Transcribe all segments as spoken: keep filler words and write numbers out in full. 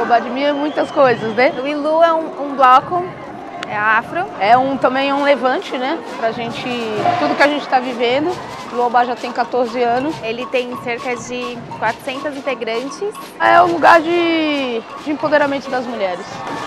Badmin é muitas coisas, né? O Ilu é um, um bloco, é afro. É um, também um levante, né? Pra gente, tudo que a gente está vivendo. O Ilu já tem quatorze anos. Ele tem cerca de quatrocentos integrantes. É um lugar de, de empoderamento das mulheres.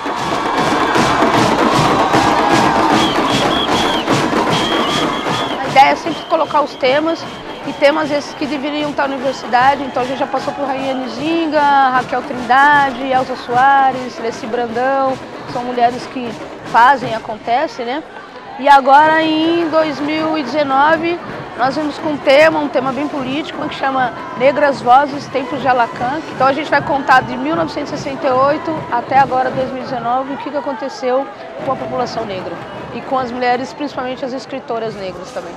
A ideia é sempre colocar os temas, e temas esses que deveriam estar na universidade. Então a gente já passou por Rainha Nzinga, Raquel Trindade, Elza Soares, Leci Brandão, são mulheres que fazem, acontece, né? E agora em dois mil e dezenove nós vimos com um tema, um tema bem político, que chama Negras Vozes, Tempos de Alacan. Então a gente vai contar de mil novecentos e sessenta e oito até agora dois mil e dezenove o que aconteceu com a população negra e com as mulheres, principalmente as escritoras negras também.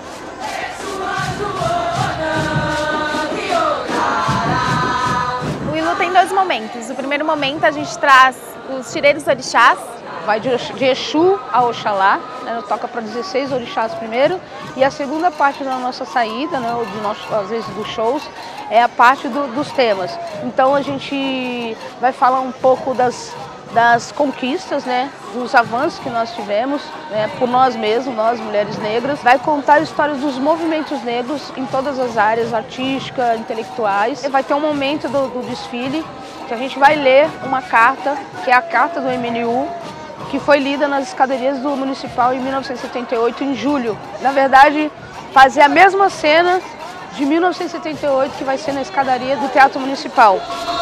O Ilu tem dois momentos. O primeiro momento a gente traz os tireiros orixás. Vai de Exu a Oxalá, né? Toca para dezesseis orixás primeiro. E a segunda parte da nossa saída, né? De nossos, às vezes dos shows, é a parte do, dos temas. Então a gente vai falar um pouco das, das conquistas, né? Dos avanços que nós tivemos, né? Por nós mesmos, nós mulheres negras. Vai contar histórias dos movimentos negros em todas as áreas, artística, intelectuais. E vai ter um momento do, do desfile que a gente vai ler uma carta, que é a carta do M N U, que foi lida nas escadarias do Municipal em mil novecentos e setenta e oito, em julho. Na verdade, fazer a mesma cena de mil novecentos e setenta e oito que vai ser na escadaria do Teatro Municipal.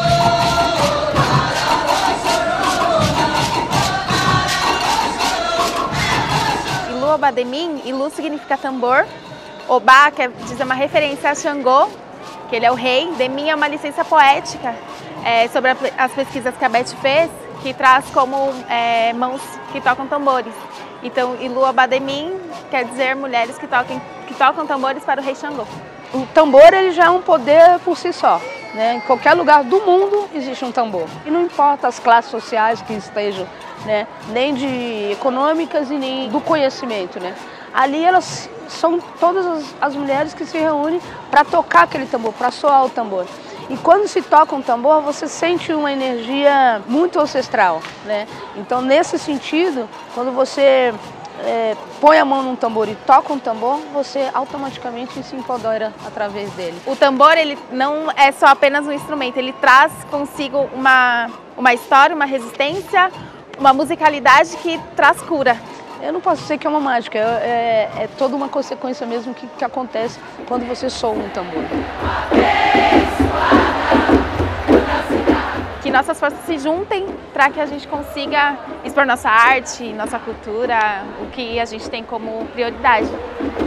Ilu Obademin, Ilu significa tambor. Obá quer dizer uma referência a Xangô, que ele é o rei. Demin é uma licença poética é, sobre a, as pesquisas que a Beth fez, que traz como é, mãos que tocam tambores. Então, Ilu Obademin quer dizer mulheres que, toquem, que tocam tambores para o rei Xangô. O tambor ele já é um poder por si só, né? Em qualquer lugar do mundo existe um tambor. E não importa as classes sociais que estejam, né? Nem de econômicas e nem do conhecimento, né? Ali elas são todas as, as mulheres que se reúnem para tocar aquele tambor, para soar o tambor. E quando se toca um tambor, você sente uma energia muito ancestral, né? Então, nesse sentido, quando você é, põe a mão num tambor e toca um tambor, você automaticamente se empodera através dele. O tambor, ele não é só apenas um instrumento, ele traz consigo uma, uma história, uma resistência, uma musicalidade que traz cura. Eu não posso dizer que é uma mágica, é, é, é toda uma consequência mesmo que, que acontece quando você soa um tambor. Que nossas forças se juntem para que a gente consiga expor nossa arte, nossa cultura, o que a gente tem como prioridade.